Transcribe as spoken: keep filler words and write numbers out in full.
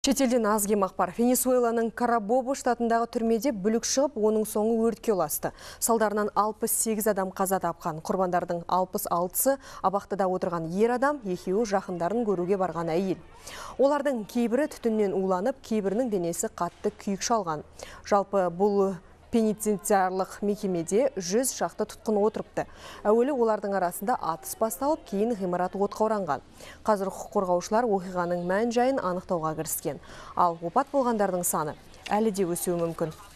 Шетелден аз кем ақпар. Венесуэланың Карабобо штатындағы түрмеде бүлік шығып, оның соңы өртке ұласты. Салдарынан алпыс сегіз адам қаза тапқан. Құрбандардың алпыс алтысы абақтыда отырған ер адам, екеуі жақындарын көруге барған әйел. Олардың кейбірі түтіннен уланып, кейбірінің денесі қатты күйік шалған. Жалпы бұл пенитенциарлық мекемеде жүз шақты тұтқын отырыпты. Әуелі олардың арасында атыс басталып, кейін ғимарат отқа оранған. Қазір құқық қорғаушылар оқиғаның мән жайын анықтауға кіріскен. Ал опат болғандардың саны әлі де өсуі мүмкін.